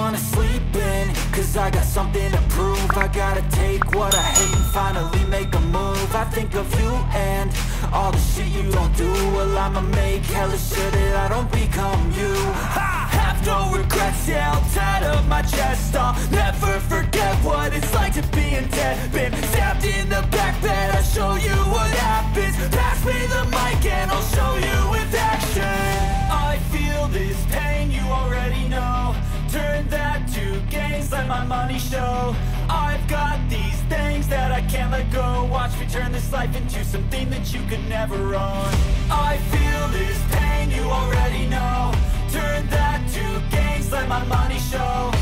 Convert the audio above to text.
wanna sleep in, cause I got something to prove. I gotta take what I hate and finally make a move. I think of you and all the shit you don't do. Well, I'ma make hella sure that I don't become you. I have no regrets, yeah, I'll tie up my chest. I'll never forget what it's like to be in debt. Been stabbed in the back bed, I'll show you what happens. Pass me the mic and I'll show you with action. I feel this pain, you already know. Turn that to gains, let my money show. I've got these things that I can't let go. Watch me turn this life into something that you could never own. I feel this pain, you already know. Turn that to gains, let my money show.